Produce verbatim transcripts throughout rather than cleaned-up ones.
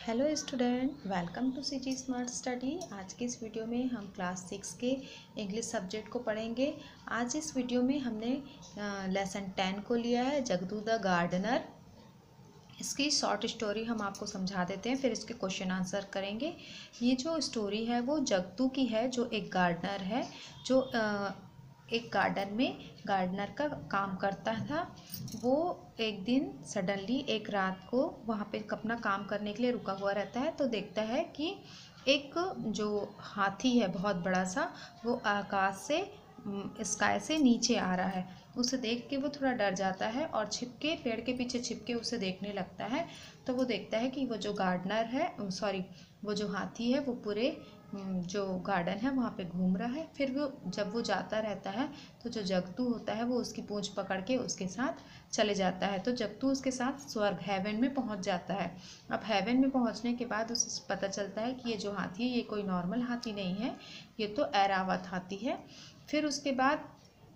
Hello student, welcome to C G smart study. आज की इस वीडियो में हम क्लास सिक्स के इंग्लिश सब्जेक्ट को पढ़ेंगे। आज इस वीडियो में हमने लेसन टेन को लिया है, जगदू द गार्डनर। इसकी शॉर्ट स्टोरी हम आपको समझा देते हैं, फिर इसके क्वेश्चन आंसर करेंगे। ये जो स्टोरी है वो जगदू की है, जो एक गार्डनर है, जो आ, एक गार्डन में गार्डनर का काम करता था। वो एक दिन सडनली एक रात को वहाँ पे अपना काम करने के लिए रुका हुआ रहता है, तो देखता है कि एक जो हाथी है बहुत बड़ा सा, वो आकाश से स्काई से नीचे आ रहा है। उसे देख के वो थोड़ा डर जाता है और छिपके पेड़ के पीछे छिपके उसे देखने लगता है। तो वो देखता है कि वो जो गार्डनर है, सॉरी वो जो हाथी है, वो पूरे जो गार्डन है वहाँ पे घूम रहा है। फिर वो जब वो जाता रहता है तो जो जगदू होता है वो उसकी पूंछ पकड़ के उसके साथ चले जाता है। तो जगदू उसके साथ स्वर्ग हेवन में पहुँच जाता है। अब हेवन में पहुँचने के बाद उसे पता चलता है कि ये जो हाथी है ये कोई नॉर्मल हाथी नहीं है, ये तो ऐरावत हाथी है। फिर उसके बाद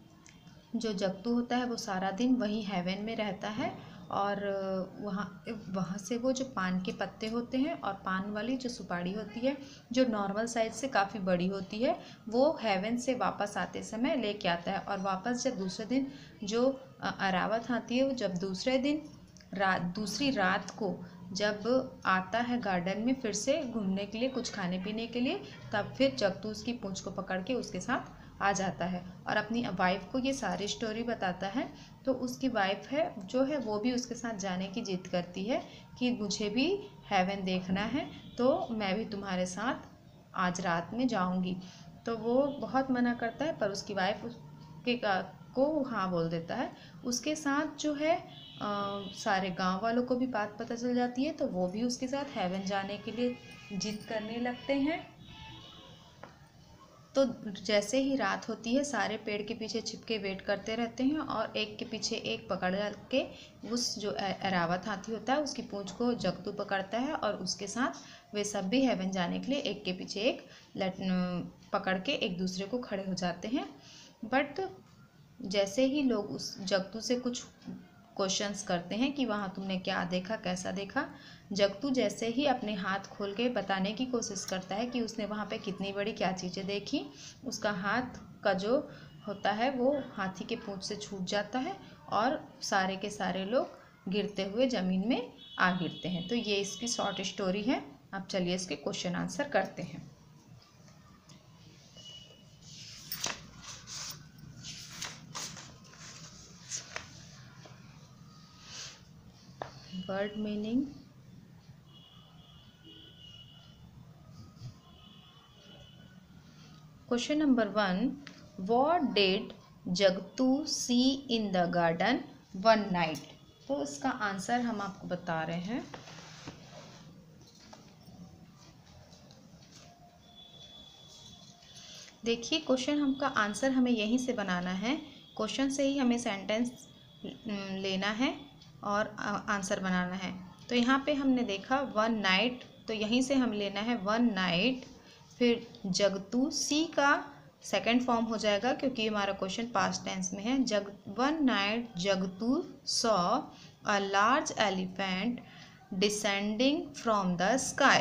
जो जगदू होता है वो सारा दिन वहीं हेवन में रहता है और वहाँ वहाँ से वो जो पान के पत्ते होते हैं और पान वाली जो सुपारी होती है, जो नॉर्मल साइज से काफ़ी बड़ी होती है, वो हेवन से वापस आते समय लेके आता है। और वापस जब दूसरे दिन जो ऐरावत हाथी है, वो जब दूसरे दिन रात दूसरी रात को जब आता है गार्डन में फिर से घूमने के लिए, कुछ खाने पीने के लिए, तब फिर जगदू उसकी पूंछ को पकड़ के उसके साथ आ जाता है और अपनी वाइफ को ये सारी स्टोरी बताता है। तो उसकी वाइफ है जो है वो भी उसके साथ जाने की जिद करती है कि मुझे भी हेवन देखना है, तो मैं भी तुम्हारे साथ आज रात में जाऊंगी। तो वो बहुत मना करता है, पर उसकी वाइफ उसके को हाँ बोल देता है। उसके साथ जो है आ, सारे गांव वालों को भी बात पता चल जाती है, तो वो भी उसके साथ हेवन जाने के लिए जिद करने लगते हैं। तो जैसे ही रात होती है, सारे पेड़ के पीछे छिपके वेट करते रहते हैं और एक के पीछे एक पकड़ के उस जो ऐरावत हाथी होता है उसकी पूंछ को जगदू पकड़ता है और उसके साथ वे सब भी हेवन जाने के लिए एक के पीछे एक लट पकड़ के एक दूसरे को खड़े हो जाते हैं। बट जैसे ही लोग उस जगदू से कुछ क्वेश्चंस करते हैं कि वहाँ तुमने क्या देखा, कैसा देखा, जगदू जैसे ही अपने हाथ खोल के बताने की कोशिश करता है कि उसने वहाँ पे कितनी बड़ी क्या चीज़ें देखी, उसका हाथ का जो होता है वो हाथी के पूंछ से छूट जाता है और सारे के सारे लोग गिरते हुए ज़मीन में आ गिरते हैं। तो ये इसकी शॉर्ट स्टोरी है। अब चलिए इसके क्वेश्चन आंसर करते हैं। Word meaning, question number one, what did Jagdu see in the garden one night. तो इसका आंसर हम आपको बता रहे हैं। देखिए, क्वेश्चन हमका आंसर हमें यहीं से बनाना है, क्वेश्चन से ही हमें सेंटेंस लेना है और आंसर बनाना है। तो यहाँ पे हमने देखा वन नाइट, तो यहीं से हम लेना है वन नाइट। फिर जगदू, सी का सेकंड फॉर्म हो जाएगा क्योंकि हमारा क्वेश्चन पास्ट टेंस में है। जग one night Jagdu saw a large elephant descending from the sky.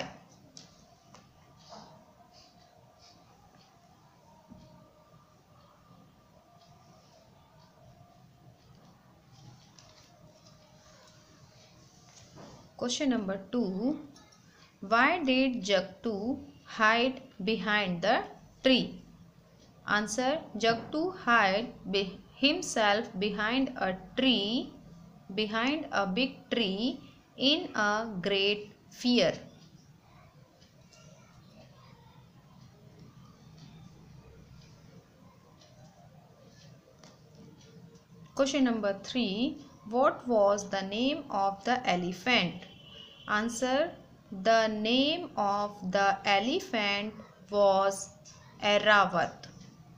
Question number two, why did Jagtu hide behind the tree? Answer, Jagtu hide be himself behind a tree, behind a big tree in a great fear. Question number three, what was the name of the elephant? Answer, the name of the elephant was Airavat.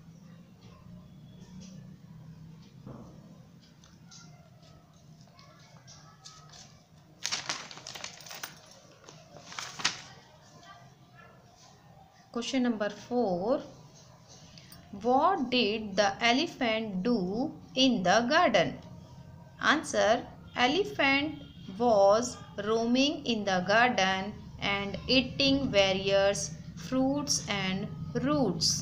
Question number four, what did the elephant do in the garden? Answer, elephant was roaming in the garden and eating various fruits and roots.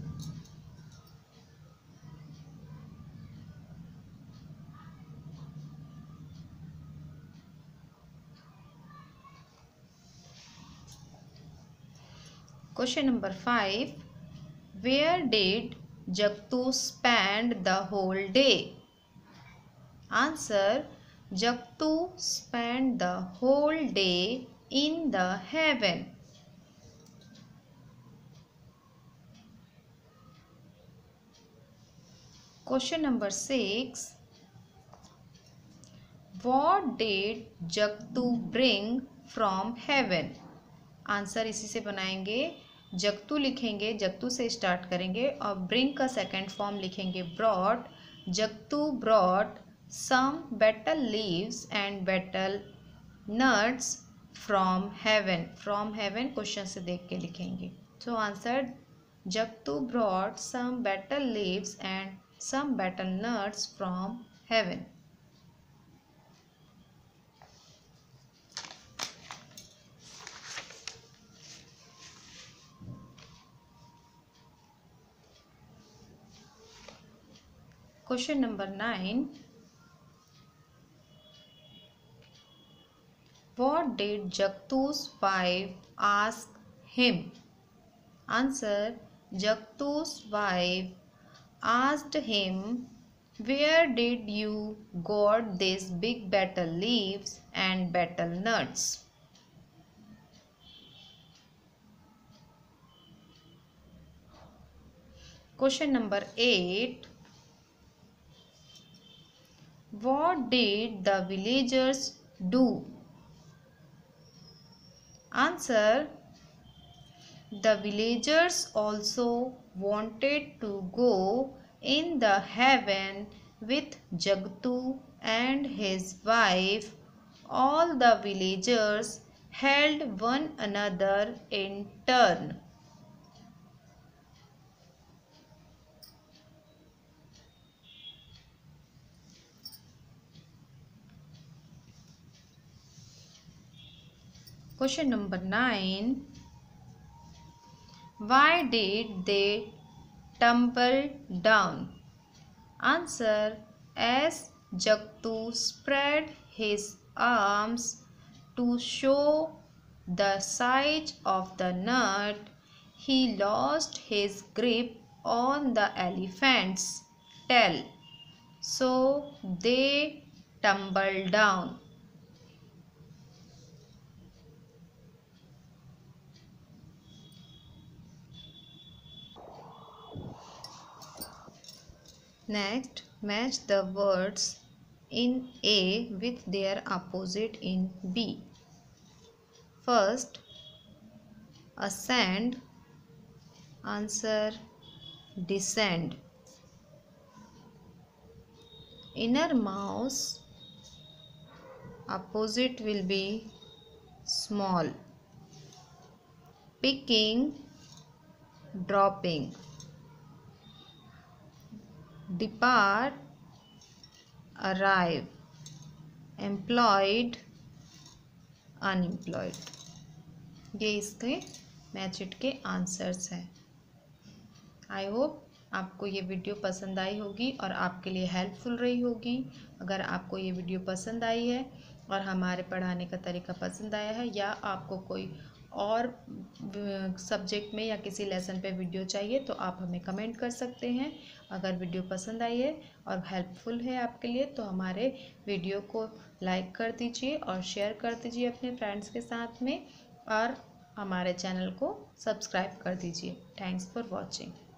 Question number five. Where did Jagtu spend the whole day? Answer. Jagtu spent the whole day in the heaven. Question number six. What did Jagtu bring from heaven? Answer इसी से बनाएंगे. जगतू लिखेंगे, जगतू से start करेंगे और bring का second form लिखेंगे brought. Jagtu brought some betel leaves and betel nuts from heaven. From heaven question से देख के लिखेंगे. So answer Jagtu brought some betel leaves and some betel nuts from heaven. Question number nine. What did Jagtu's wife ask him? Answer. Jagtu's wife asked him, where did you got these big betel leaves and betel nuts? Question number eight. What did the villagers do? Answer. The villagers also wanted to go in the heaven with Jagtu and his wife. All the villagers held one another in turn. Question number nine. Why did they tumble down? Answer. As Jagtu spread his arms to show the size of the nut, he lost his grip on the elephant's tail. So they tumbled down. Next, match the words in A with their opposite in B. First, ascend. Answer. Descend. Inner mouse. Opposite will be small. Picking. Dropping. Depart, arrive, employed, unemployed. ये इसके match it के answers हैं. I hope आपको ये video पसंद आई होगी और आपके लिए हेल्पफुल रही होगी. अगर आपको ये वीडियो पसंद आई है और हमारे पढ़ाने का तरीका पसंद आया है या आपको कोई और सब्जेक्ट में या किसी लेसन पे वीडियो चाहिए तो आप हमें कमेंट कर सकते हैं. अगर वीडियो पसंद आई है और हेल्पफुल है आपके लिए तो हमारे वीडियो को लाइक कर दीजिए और शेयर कर दीजिए अपने फ्रेंड्स के साथ में और हमारे चैनल को सब्सक्राइब कर दीजिए. Thanks for watching.